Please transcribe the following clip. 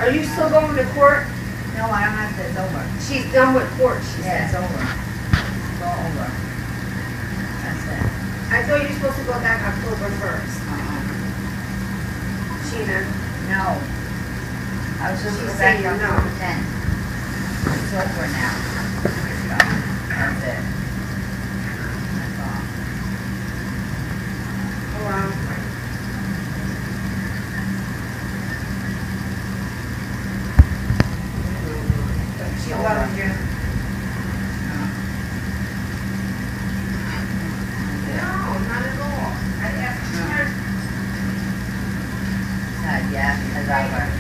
Are you still going to court? No, I don't have to, it's over. She's done with court, she Yeah, it's said. over. It's all over. That's it. I thought you were supposed to go back October 1st. Sheena, No. I was supposed to She's go back saying on no. October 10th. It's over now. So, that's it. That's all. oh, wow. She loves you. No, not at all. I asked her. Yeah, because I work.